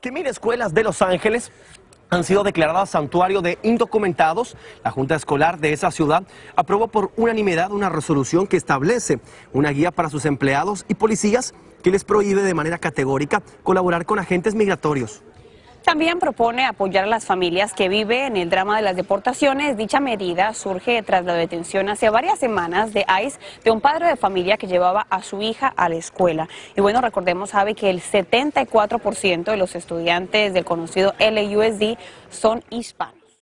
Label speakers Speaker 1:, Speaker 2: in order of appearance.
Speaker 1: que 1000 escuelas de Los Ángeles han sido declaradas santuario de indocumentados. La Junta Escolar de esa ciudad aprobó por unanimidad una resolución que establece una guía para sus empleados y policías que les prohíbe de manera categórica colaborar con agentes migratorios.
Speaker 2: También propone apoyar a las familias que viven el drama de las deportaciones. Dicha medida surge tras la detención hace varias semanas de ICE de un padre de familia que llevaba a su hija a la escuela. Y bueno, recordemos, Javi, que el 74% de los estudiantes del conocido LAUSD son hispanos.